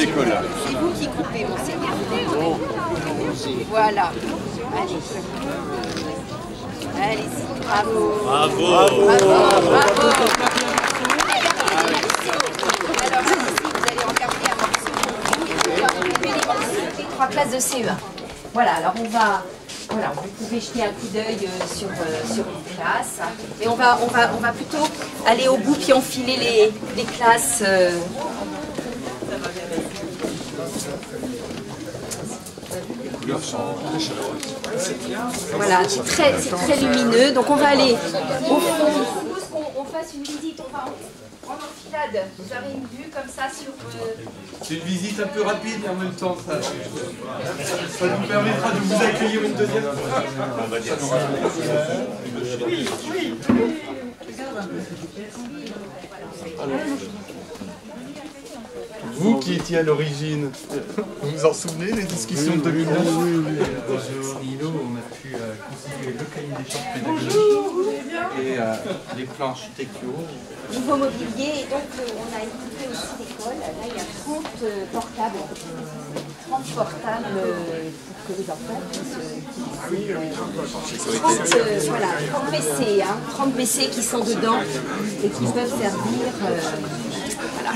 Nicolas. C'est vous qui coupez, monseigneur. Voilà. Allez. Allez-y. Bravo. Bravo. Bravo. Bravo. Alors, allez-y, vous allez regarder un morceau pour vous. Et puis, on va couper les morceaux des 3 classes de CE1. Voilà, alors on va... Voilà, vous pouvez jeter un coup d'œil sur une classe. Et on va plutôt aller au bout puis enfiler les classes. Les couleurs sont très chaleureuses. Voilà, c'est très lumineux. Donc on va aller au fond. Je propose qu'on fasse une visite. On va en enfilade. Vous avez une vue comme ça sur... C'est une visite un peu rapide et en même temps ça nous permettra de vous accueillir une deuxième fois. Oui, oui. Vous qui étiez à l'origine, vous vous en souvenez des discussions de 2009? Bonjour Nilo, on a pu constituer le cahier des charges pédagogiques et les plans architecturaux. Nouveau mobilier. Et donc on a équipé aussi l'école. Là il y a 30 portables. 30 portables pour que les enfants puissent... voilà, 30 PC, hein, 30 PC qui sont dedans et qui peuvent servir... voilà.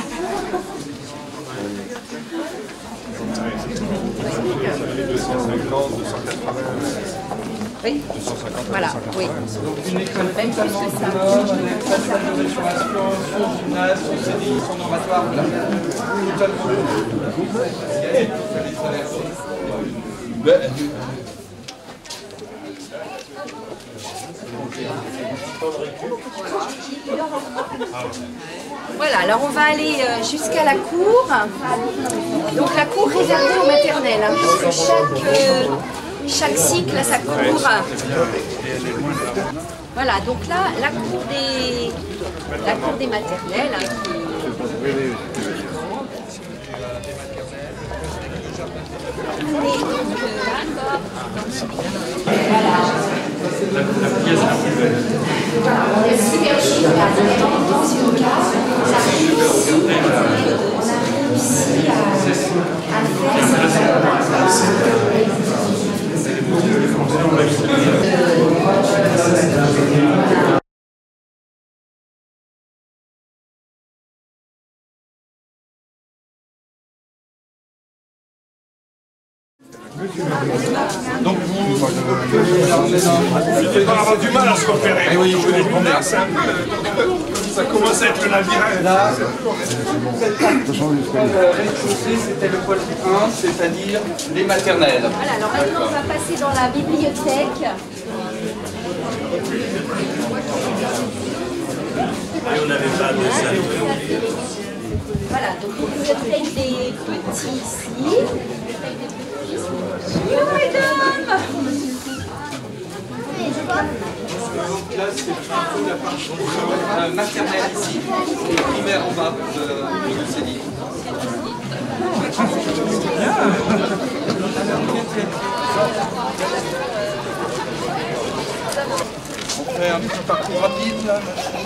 Les 250, 280. Oui, 250, voilà, 280. oui. Donc une école Même plus que ça. un école de restauration, son gymnase, son CDI, son oratoire, voilà. Totalement. Voilà, alors on va aller jusqu'à la cour. Donc la cour réservée aux maternelles, hein, puisque chaque cycle a sa cour. Voilà, donc là, la cour des maternelles, hein, qui est grande. Et donc, voilà. La pièce la plus belle. On est super chic, mais dans une case, on a réussi à faire Donc vous On va avoir du mal à se repérer. Eh oui, je vais comprendre. Ça commence à être le labyrinthe. Là, rez-de-chaussée, c'était le pôle 1, c'est-à-dire les maternelles. Voilà, alors maintenant on va passer dans la bibliothèque. Et on n'avait pas de salle. Voilà, donc la bibliothèque des petits ici. Bonjour mesdames. Donc là, c'est plutôt la partie maternelle ici, et primaire en bas de CDI. On fait un petit parcours rapide là.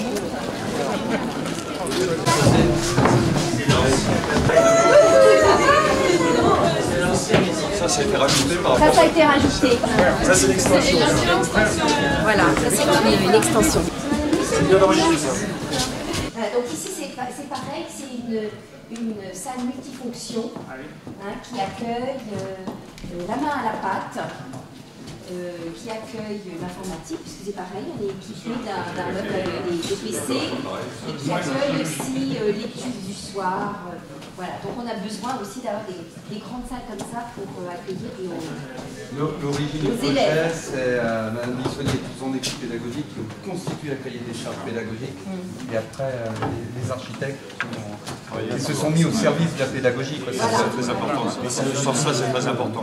Ça, ça a été rajouté par rapport Ça a été rajouté. Ça, c'est l'extension. Voilà, ça c'est une extension. C'est bien enregistré, ça. Donc ici c'est pareil, c'est une salle multifonction hein, qui accueille la main à la pâte, qui accueille l'informatique, puisque c'est pareil, on est équipé d'un meuble avec des PC, et qui accueille aussi l'étude du soir. Voilà, donc on a besoin aussi d'avoir des grandes salles comme ça pour accueillir l'origine du projet, c'est Mme Bissonnier et toute son équipe pédagogique qui ont constitué la cahier des charges pédagogiques. Et après, les architectes qui se sont mis au service de la pédagogie. C'est très important. Dans ce sens-là, c'est très important.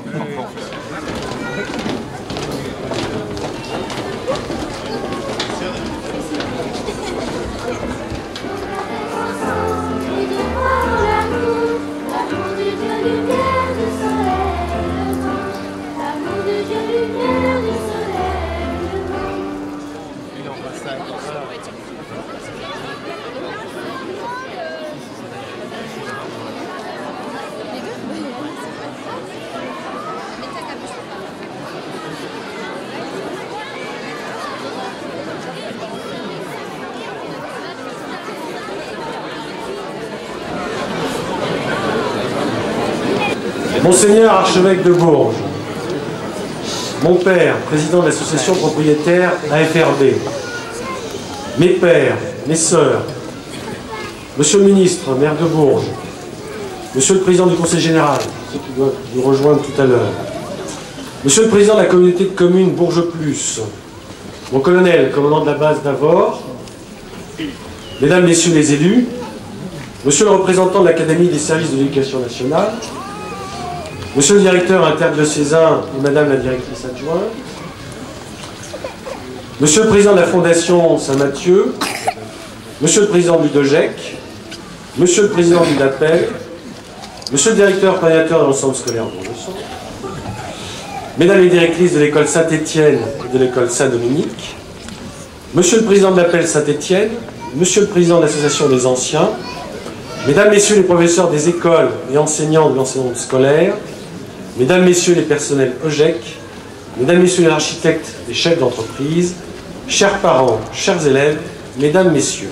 Monseigneur archevêque de Bourges, mon père, président de l'association propriétaire AFRB, mes pères, mes sœurs, monsieur le ministre, maire de Bourges, monsieur le président du conseil général, ceux qui doivent nous rejoindre tout à l'heure, monsieur le président de la communauté de communes Bourges Plus, mon colonel, commandant de la base d'Avord, mesdames, messieurs les élus, monsieur le représentant de l'Académie des services de l'éducation nationale, monsieur le directeur interdiocésain et madame la directrice adjointe, monsieur le président de la Fondation Saint-Mathieu, monsieur le président du DOGEC, monsieur le président du DAPEL, monsieur le directeur coordinateur de l'ensemble scolaire Bourges-Centre, mesdames les directrices de l'école Saint-Étienne et de l'école Saint-Dominique, monsieur le président de l'Appel Saint-Étienne, monsieur le président de l'association des anciens, mesdames, messieurs les professeurs des écoles et enseignants de l'enseignement scolaire, mesdames, messieurs les personnels OGEC, mesdames, messieurs les architectes et chefs d'entreprise, chers parents, chers élèves, mesdames, messieurs.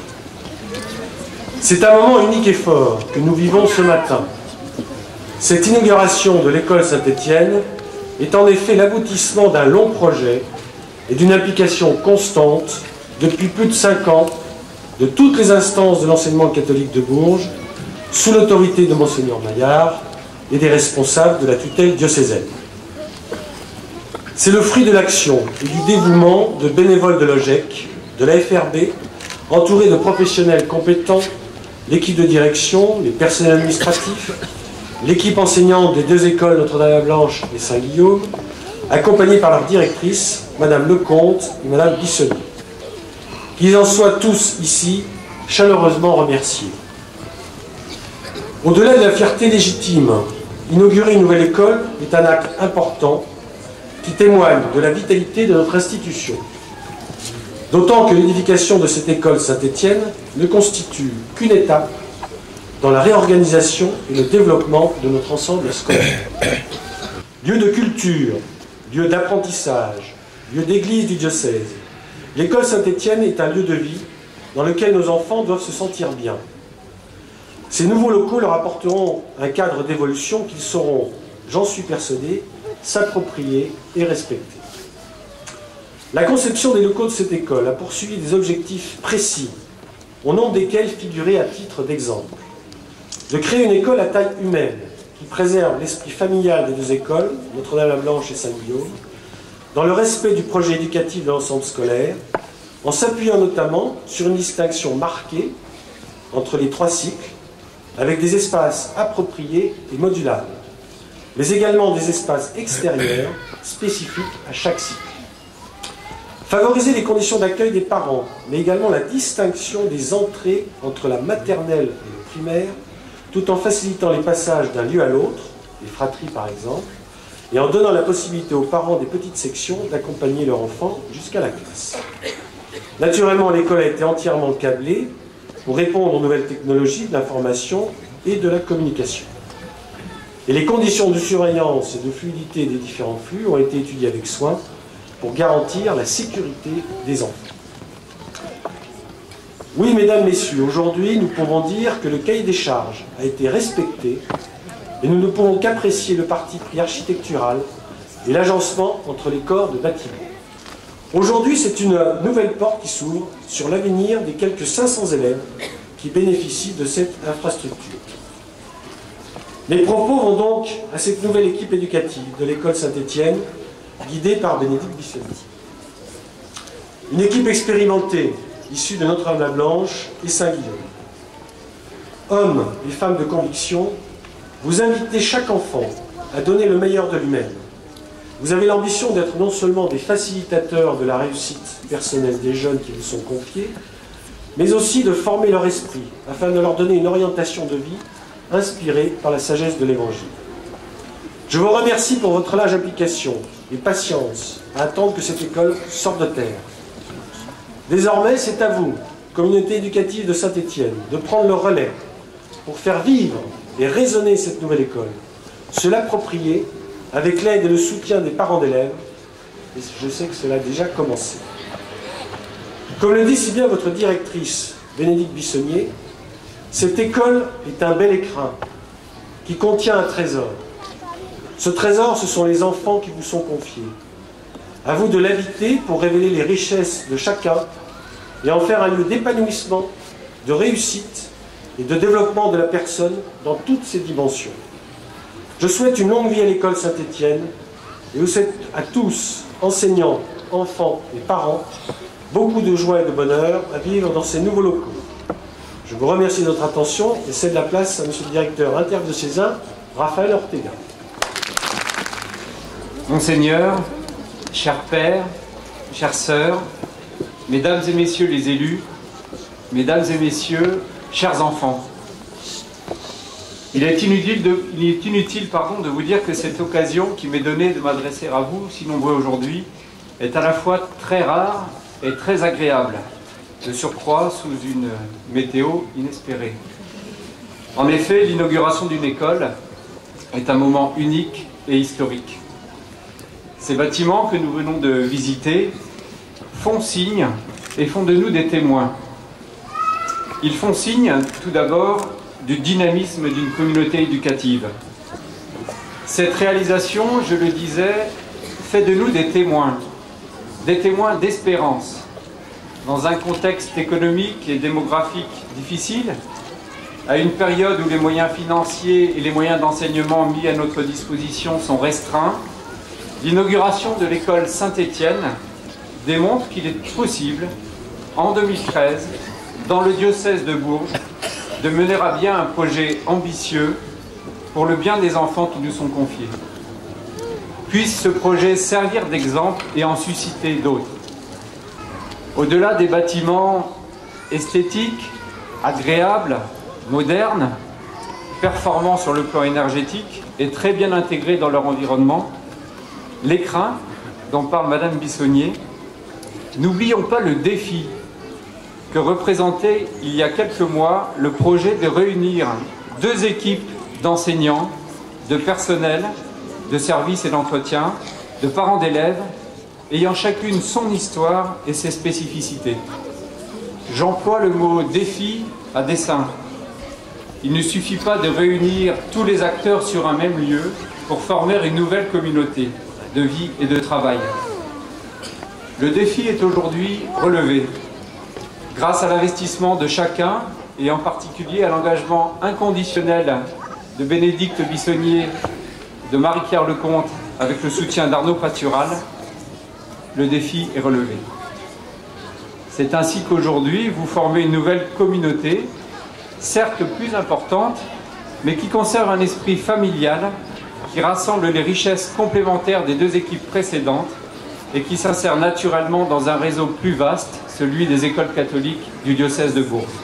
C'est un moment unique et fort que nous vivons ce matin. Cette inauguration de l'école Saint-Étienne est en effet l'aboutissement d'un long projet et d'une implication constante depuis plus de 5 ans de toutes les instances de l'enseignement catholique de Bourges, sous l'autorité de Monseigneur Maillard et des responsables de la tutelle diocésaine. C'est le fruit de l'action et du dévouement de bénévoles de l'OGEC, de la FRB, entourés de professionnels compétents, l'équipe de direction, les personnels administratifs, l'équipe enseignante des 2 écoles Notre-Dame-la-Blanche et Saint-Guillaume, accompagnés par leur directrice, Madame Lecomte et Madame Bissonnier. Qu'ils en soient tous ici chaleureusement remerciés. Au-delà de la fierté légitime, inaugurer une nouvelle école est un acte important qui témoigne de la vitalité de notre institution. D'autant que l'édification de cette école Saint-Étienne ne constitue qu'une étape dans la réorganisation et le développement de notre ensemble scolaire. Lieu de culture, lieu d'apprentissage, lieu d'église du diocèse, l'école Saint-Étienne est un lieu de vie dans lequel nos enfants doivent se sentir bien. Ces nouveaux locaux leur apporteront un cadre d'évolution qu'ils sauront, j'en suis persuadé, s'approprier et respecter. La conception des locaux de cette école a poursuivi des objectifs précis, au nombre desquels figurait à titre d'exemple. De créer une école à taille humaine, qui préserve l'esprit familial des 2 écoles, Notre-Dame-la-Blanche et Saint-Guillaume, dans le respect du projet éducatif de l'ensemble scolaire, en s'appuyant notamment sur une distinction marquée entre les 3 cycles, avec des espaces appropriés et modulables, mais également des espaces extérieurs spécifiques à chaque cycle. Favoriser les conditions d'accueil des parents, mais également la distinction des entrées entre la maternelle et le primaire, tout en facilitant les passages d'un lieu à l'autre, les fratries par exemple, et en donnant la possibilité aux parents des petites sections d'accompagner leur enfant jusqu'à la classe. Naturellement, l'école a été entièrement câblée pour répondre aux nouvelles technologies de l'information et de la communication. Et les conditions de surveillance et de fluidité des différents flux ont été étudiées avec soin pour garantir la sécurité des enfants. Oui, mesdames, messieurs, aujourd'hui, nous pouvons dire que le cahier des charges a été respecté et nous ne pouvons qu'apprécier le parti pris architectural et l'agencement entre les corps de bâtiments. Aujourd'hui, c'est une nouvelle porte qui s'ouvre sur l'avenir des quelques 500 élèves qui bénéficient de cette infrastructure. Mes propos vont donc à cette nouvelle équipe éducative de l'école Saint-Étienne, guidée par Bénédicte Bissonnier. Une équipe expérimentée, issue de Notre-Dame-la-Blanche et Saint-Guillaume. Hommes et femmes de conviction, vous invitez chaque enfant à donner le meilleur de lui-même. Vous avez l'ambition d'être non seulement des facilitateurs de la réussite personnelle des jeunes qui vous sont confiés, mais aussi de former leur esprit, afin de leur donner une orientation de vie inspirée par la sagesse de l'Évangile. Je vous remercie pour votre large implication et patience à attendre que cette école sorte de terre. Désormais, c'est à vous, communauté éducative de Saint-Étienne, de prendre le relais pour faire vivre et résonner cette nouvelle école, se l'approprier avec l'aide et le soutien des parents d'élèves, et je sais que cela a déjà commencé. Comme le dit si bien votre directrice, Bénédicte Bissonnier, cette école est un bel écrin qui contient un trésor. Ce trésor, ce sont les enfants qui vous sont confiés. À vous de l'inviter pour révéler les richesses de chacun et en faire un lieu d'épanouissement, de réussite et de développement de la personne dans toutes ses dimensions. Je souhaite une longue vie à l'école Saint-Étienne et vous souhaite à tous, enseignants, enfants et parents, beaucoup de joie et de bonheur à vivre dans ces nouveaux locaux. Je vous remercie de votre attention et cède la place à Monsieur le directeur interdiocésain, Raphaël Ortega. Monseigneur, chers pères, chères sœurs, mesdames et messieurs les élus, mesdames et messieurs, chers enfants, il est inutile de vous dire que cette occasion qui m'est donnée de m'adresser à vous, si nombreux aujourd'hui, est à la fois très rare et très agréable, de surcroît sous une météo inespérée. En effet, l'inauguration d'une école est un moment unique et historique. Ces bâtiments que nous venons de visiter font signe et font de nous des témoins. Ils font signe, tout d'abord, du dynamisme d'une communauté éducative. Cette réalisation, je le disais, fait de nous des témoins d'espérance. Dans un contexte économique et démographique difficile, à une période où les moyens financiers et les moyens d'enseignement mis à notre disposition sont restreints, l'inauguration de l'école Saint-Étienne démontre qu'il est possible, en 2013, dans le diocèse de Bourges, de mener à bien un projet ambitieux pour le bien des enfants qui nous sont confiés. Puisse ce projet servir d'exemple et en susciter d'autres. Au-delà des bâtiments esthétiques, agréables, modernes, performants sur le plan énergétique et très bien intégrés dans leur environnement, l'écrin dont parle Madame Bissonnier, n'oublions pas le défi que représentait il y a quelques mois le projet de réunir 2 équipes d'enseignants, de personnel, de services et d'entretien, de parents d'élèves, ayant chacune son histoire et ses spécificités. J'emploie le mot « défi » à dessein. Il ne suffit pas de réunir tous les acteurs sur un même lieu pour former une nouvelle communauté de vie et de travail. Le défi est aujourd'hui relevé grâce à l'investissement de chacun et en particulier à l'engagement inconditionnel de Bénédicte Bissonnier, de Marie-Pierre Lecomte avec le soutien d'Arnaud Patural. Le défi est relevé. C'est ainsi qu'aujourd'hui, vous formez une nouvelle communauté, certes plus importante, mais qui conserve un esprit familial, qui rassemble les richesses complémentaires des 2 équipes précédentes et qui s'insère naturellement dans un réseau plus vaste, celui des écoles catholiques du diocèse de Bourges.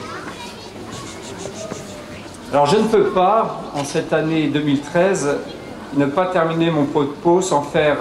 Alors je ne peux pas, en cette année 2013, ne pas terminer mon propos sans faire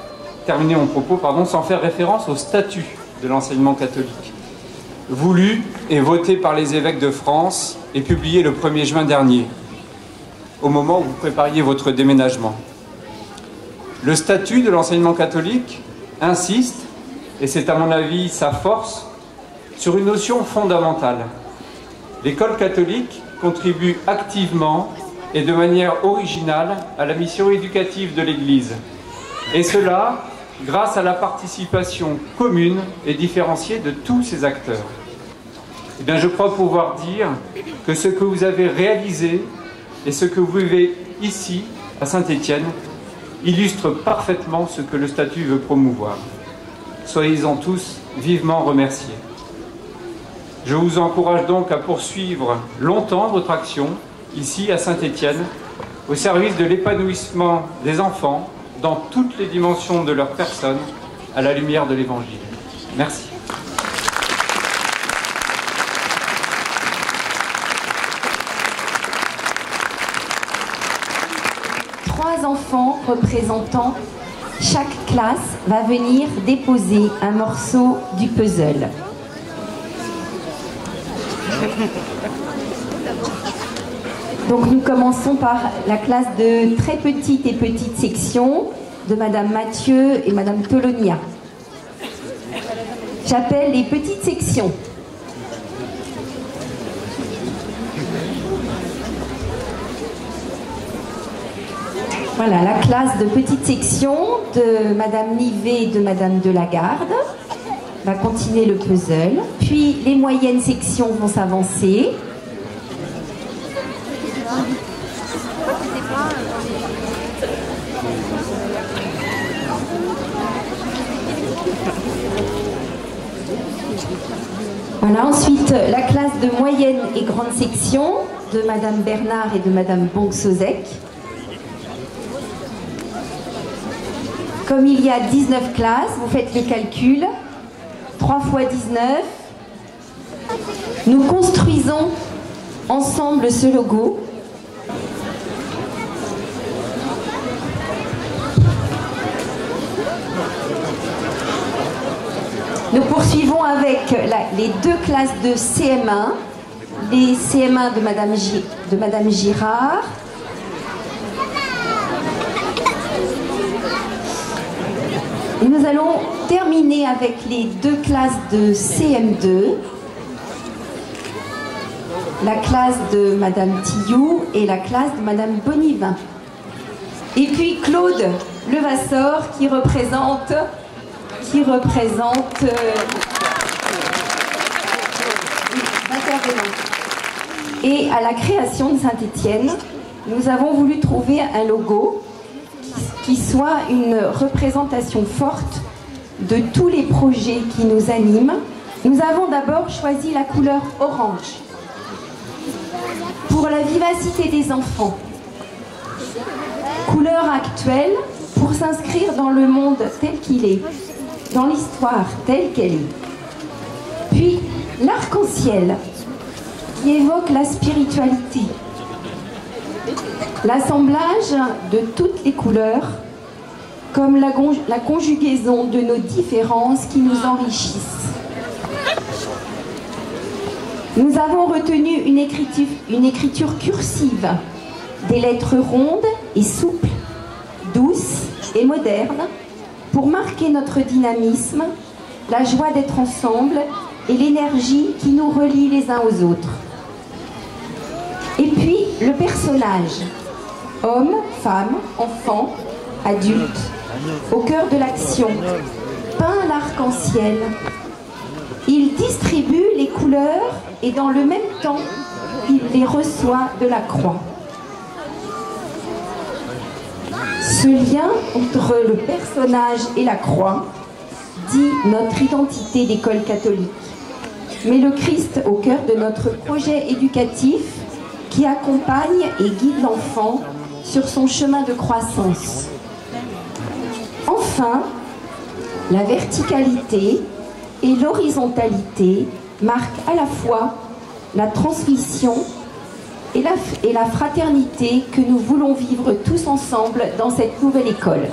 référence au statut de l'enseignement catholique, voulu et voté par les évêques de France et publié le 1er juin dernier, au moment où vous prépariez votre déménagement. Le statut de l'enseignement catholique insiste, et c'est à mon avis sa force, sur une notion fondamentale. L'école catholique contribue activement et de manière originale à la mission éducative de l'Église. Et cela grâce à la participation commune et différenciée de tous ces acteurs. Eh bien, je crois pouvoir dire que ce que vous avez réalisé et ce que vous vivez ici, à Saint-Étienne, illustre parfaitement ce que le statut veut promouvoir. Soyez-en tous vivement remerciés. Je vous encourage donc à poursuivre longtemps votre action, ici à Saint-Étienne, au service de l'épanouissement des enfants dans toutes les dimensions de leur personne, à la lumière de l'Évangile. Merci. Trois enfants représentant chaque classe va venir déposer un morceau du puzzle. Donc nous commençons par la classe de très petite et petite section de Madame Mathieu et Madame Tolonia. J'appelle les petites sections. Voilà, la classe de petite section de Madame Nivet et de Madame Delagarde va continuer le puzzle. Puis les moyennes sections vont s'avancer. Voilà, ensuite la classe de moyenne et grande section de Madame Bernard et de Madame Bonxozek. Comme il y a 19 classes, vous faites le calcul, 3 fois 19. Nous construisons ensemble ce logo. Nous poursuivons avec les deux classes de CM1, les CM1 de Madame Girard. Et nous allons terminer avec les deux classes de CM2, la classe de Madame Tillou et la classe de Madame Bonivin. Et puis Claude Levasseur qui représente l'intervenant. Et à la création de Saint-Étienne, nous avons voulu trouver un logo qui soit une représentation forte de tous les projets qui nous animent. Nous avons d'abord choisi la couleur orange pour la vivacité des enfants. Couleur actuelle pour s'inscrire dans le monde tel qu'il est, dans l'histoire telle qu'elle est. Puis l'arc-en-ciel qui évoque la spiritualité. L'assemblage de toutes les couleurs comme la conjugaison de nos différences qui nous enrichissent. Nous avons retenu une écriture cursive, des lettres rondes et souples, douces et modernes, pour marquer notre dynamisme, la joie d'être ensemble et l'énergie qui nous relie les uns aux autres. Et puis, le personnage, homme, femme, enfant, adulte, au cœur de l'action, peint l'arc-en-ciel. Il distribue les couleurs et dans le même temps, il les reçoit de la croix. Ce lien entre le personnage et la croix dit notre identité d'école catholique. Mais le Christ au cœur de notre projet éducatif qui accompagne et guide l'enfant sur son chemin de croissance. Enfin, la verticalité et l'horizontalité marquent à la fois la transmission et la fraternité que nous voulons vivre tous ensemble dans cette nouvelle école.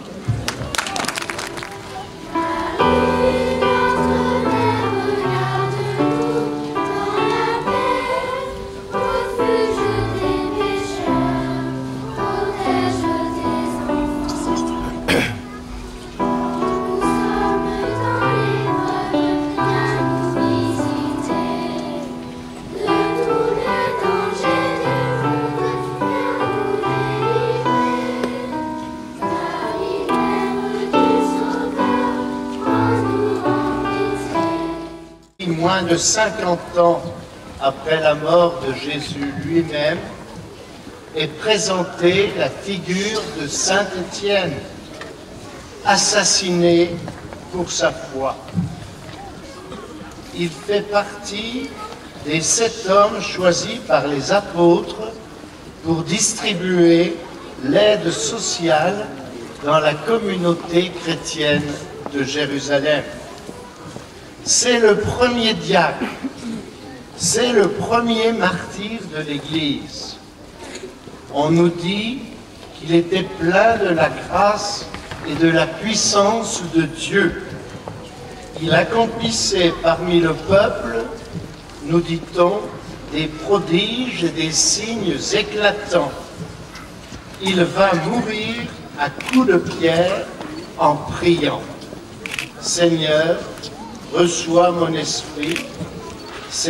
Moins de 50 ans après la mort de Jésus lui-même, est présentée la figure de Saint Étienne, assassiné pour sa foi. Il fait partie des 7 hommes choisis par les apôtres pour distribuer l'aide sociale dans la communauté chrétienne de Jérusalem. C'est le premier diacre, c'est le premier martyr de l'Église. On nous dit qu'il était plein de la grâce et de la puissance de Dieu. Il accomplissait parmi le peuple, nous dit-on, des prodiges et des signes éclatants. Il va mourir à coups de pierre en priant. Seigneur, reçois mon esprit.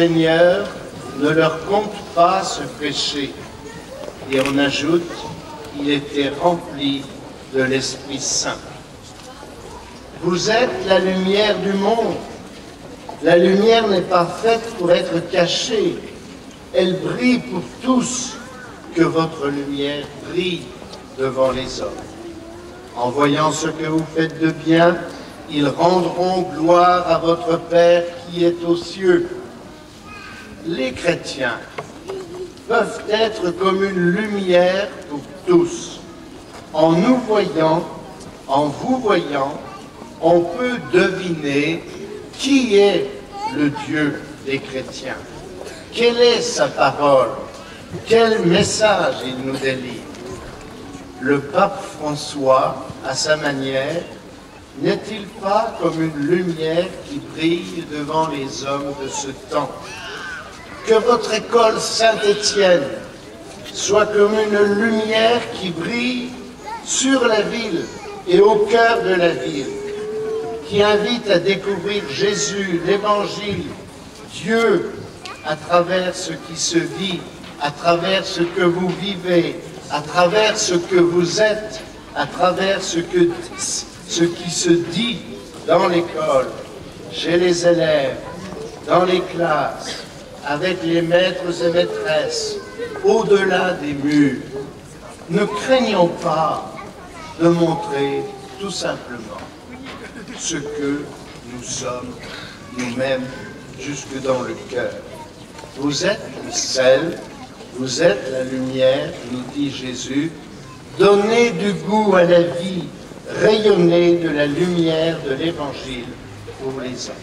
Seigneur, ne leur compte pas ce péché. Et on ajoute, il était rempli de l'Esprit Saint. Vous êtes la lumière du monde. La lumière n'est pas faite pour être cachée. Elle brille pour tous. Que votre lumière brille devant les hommes. En voyant ce que vous faites de bien, ils rendront gloire à votre Père qui est aux cieux. Les chrétiens peuvent être comme une lumière pour tous. En nous voyant, en vous voyant, on peut deviner qui est le Dieu des chrétiens. Quelle est sa parole? Quel message il nous délivre? Le pape François, à sa manière, n'est-il pas comme une lumière qui brille devant les hommes de ce temps? Que votre école Saint-Étienne soit comme une lumière qui brille sur la ville et au cœur de la ville, qui invite à découvrir Jésus, l'Évangile, Dieu, à travers ce qui se vit, à travers ce que vous vivez, à travers ce que vous êtes, à travers ce qui se dit dans l'école, chez les élèves, dans les classes, avec les maîtres et maîtresses, au-delà des murs. Ne craignons pas de montrer tout simplement ce que nous sommes nous-mêmes jusque dans le cœur. Vous êtes le sel, vous êtes la lumière, nous dit Jésus. Donnez du goût à la vie, rayonnez de la lumière de l'Évangile pour les hommes.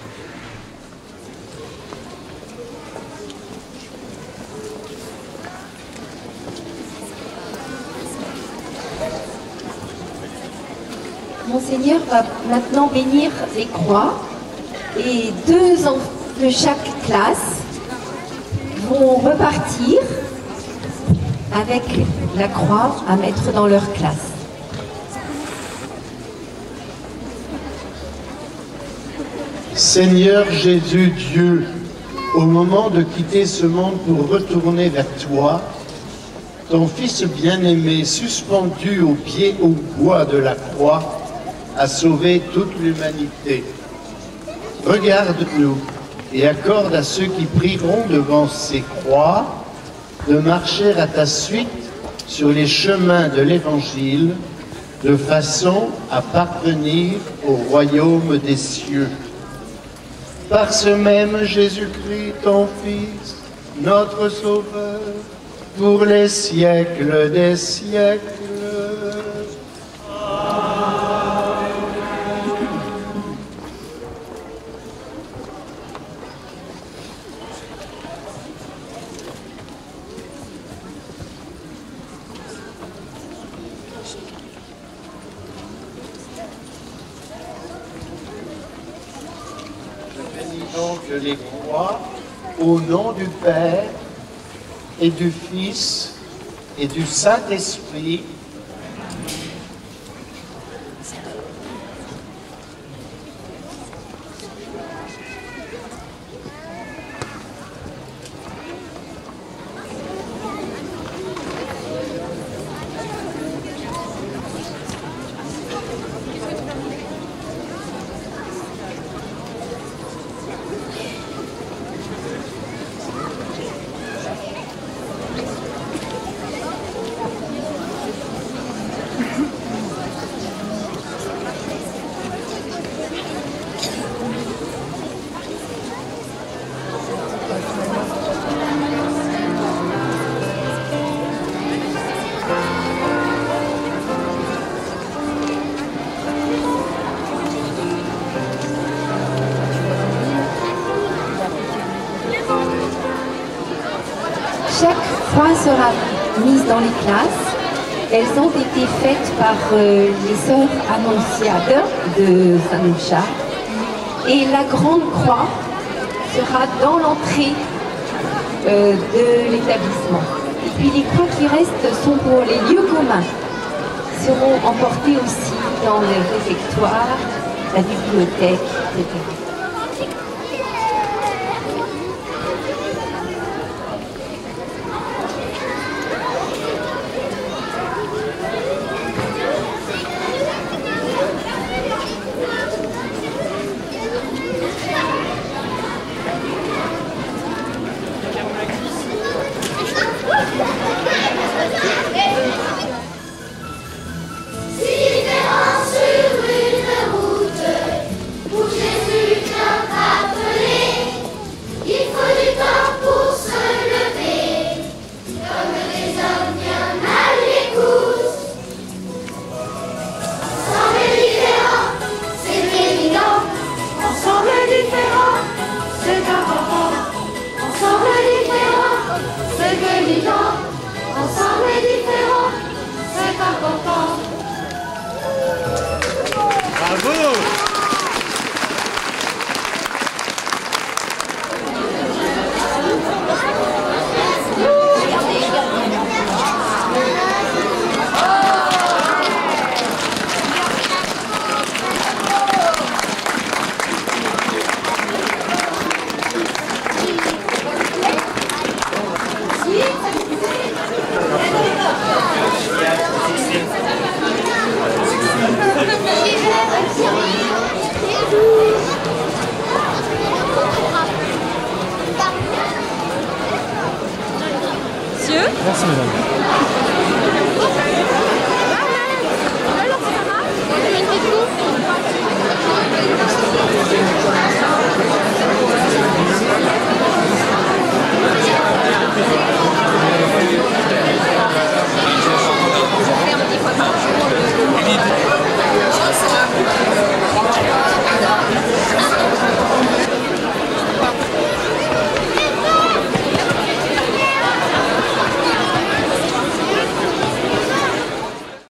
Monseigneur va maintenant bénir les croix et 2 enfants de chaque classe vont repartir avec la croix à mettre dans leur classe. Seigneur Jésus Dieu, au moment de quitter ce monde pour retourner vers toi, ton Fils bien-aimé, suspendu au pied au bois de la croix, a sauvé toute l'humanité. Regarde-nous et accorde à ceux qui prieront devant ces croix de marcher à ta suite sur les chemins de l'Évangile, de façon à parvenir au royaume des cieux. Par ce même Jésus-Christ, ton Fils, notre Sauveur, pour les siècles des siècles. Donc les croix au nom du Père et du Fils et du Saint-Esprit. Chaque croix sera mise dans les classes. Elles ont été faites par les sœurs Annonciades de Saint-Lucia. Et la grande croix sera dans l'entrée de l'établissement. Et puis les croix qui restent sont pour les lieux communs. Seront emportées aussi dans le réfectoire, la bibliothèque, etc. évident, ensemble et différent, c'est important. Bravo! Merci madame.